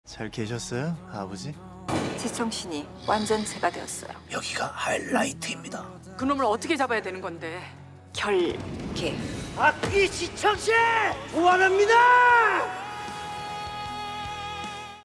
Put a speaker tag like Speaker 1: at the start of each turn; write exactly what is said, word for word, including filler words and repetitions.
Speaker 1: 잘 계셨어요, 아버지?
Speaker 2: 제 정신이 완전체가 되었어요.
Speaker 3: 여기가 하이라이트입니다.
Speaker 4: 그놈을 어떻게 잡아야 되는 건데?
Speaker 2: 결계.
Speaker 3: 악기 시청시 소환합니다.